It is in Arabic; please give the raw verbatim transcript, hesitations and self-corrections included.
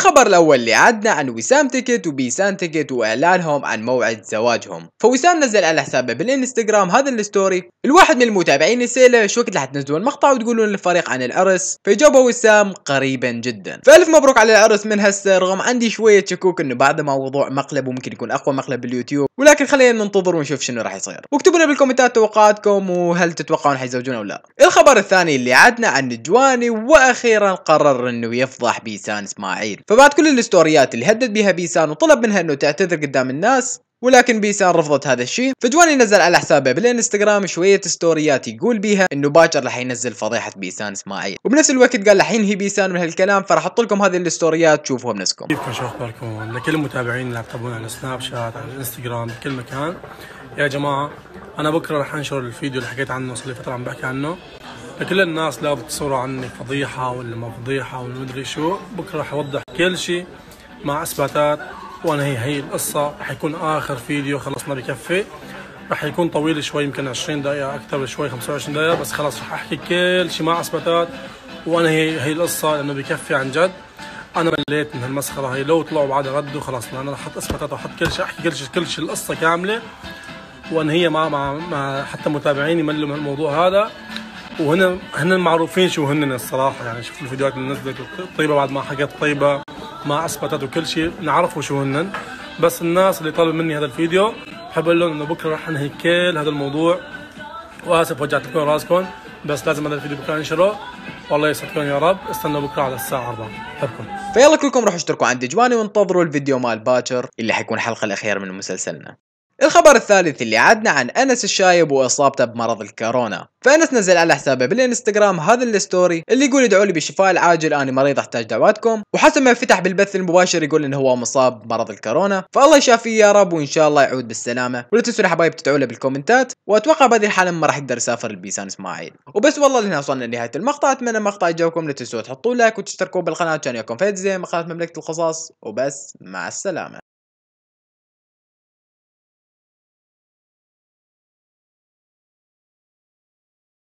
الخبر الأول اللي عدنا عن وسام تيكت وبيسان تيكت وإعلانهم عن موعد زواجهم. فوسام نزل على حسابه بالإنستغرام هذا الستوري. الواحد من المتابعين يسأله شو وقت رح تنزلون المقطع وتقولون للفريق عن العرس، فجاوبه وسام قريبا جدا. فألف مبروك على العرس من هسه، رغم عندي شوية شكوك إنه بعد ما موضوع مقلب وممكن يكون أقوى مقلب باليوتيوب، ولكن خلينا ننتظر ونشوف شنو راح يصير. واكتبوا لنا بالكومنتات توقعاتكم وهل تتوقعون حيزوجون أو لا. الخبر الثاني اللي عدنا عن جواني وأخيرا قرر إنه يفضح بيسان اسماعيل. فبعد كل الستوريات اللي هدد بها بيسان وطلب منها انه تعتذر قدام الناس، ولكن بيسان رفضت هذا الشيء، فجواني نزل على حسابه بالانستغرام شويه ستوريات يقول بيها انه باكر رح ينزل فضيحه بيسان اسماعيل، وبنفس الوقت قال رح ينهي بيسان من هالكلام. فراح احط لكم هذه الستوريات تشوفوها بنفسكم. كيفكم؟ شو اخباركم؟ لكل المتابعين اللي عم يتابعونا على سناب شات، على الانستغرام، بكل مكان، يا جماعه انا بكره رح انشر الفيديو اللي حكيت عنه، صار لي فتره عم بحكي عنه لكل الناس لا بتصوروا عني فضيحه ولا ما فضيحه ولا مدري شو. بكره رح اوضح كل شيء مع اثباتات، وانا هي هي القصه. رح يكون اخر فيديو، خلصنا بكفي. رح يكون طويل شوي، يمكن عشرين دقيقه، اكثر شوي خمسة وعشرين دقيقه، بس خلص رح احكي كل شيء مع اثباتات، وانا هي هي القصه، لانه بكفي عن جد. انا مليت من هالمسخره هي، لو طلعوا بعد ردوا خلص. انا رح احط اثباتات واحط كل شيء، احكي كل شيء كل شيء القصه كامله، وان هي مع مع, مع حتى متابعيني يملوا من الموضوع هذا. وهن هن معروفين شو هن الصراحه، يعني شوفوا الفيديوهات اللي نزلت طيبه بعد ما حكيت طيبه مع اثباتات وكل شيء، نعرفوا شو هن. بس الناس اللي طلبوا مني هذا الفيديو بحب اقول لهم انه بكره رح انهي كل هذا الموضوع، واسف وجعت لكم راسكم، بس لازم هذا الفيديو بكره انشره. والله يسعدكم يا رب. استنوا بكره على الساعه أربعة. بحبكم. فيلا كلكم روحوا اشتركوا عند جواني وانتظروا الفيديو مال باكر اللي حيكون الحلقه الاخيره من مسلسلنا. الخبر الثالث اللي عدنا عن أنس الشايب وإصابته بمرض الكورونا. فأنس نزل على حسابه بالإنستغرام هذا الستوري اللي يقول ادعوا لي بالشفاء العاجل، أنا مريض أحتاج دعواتكم. وحسب ما فتح بالبث المباشر يقول إنه هو مصاب بمرض الكورونا، فالله يشافيه يا رب وإن شاء الله يعود بالسلامة. ولا تنسوا يا حبايب تدعوا له بالكومنتات، وأتوقع بهذه الحالة ما راح يقدر يسافر لبيسان إسماعيل. وبس والله لهنا وصلنا لنهاية المقطع. أتمنى المقطع يعجبكم، لا تنسوا تحطوا لايك وتشتركوا بالقناة عشان يكون فايد زي قناة مملكة القصص. وبس مع السلامة.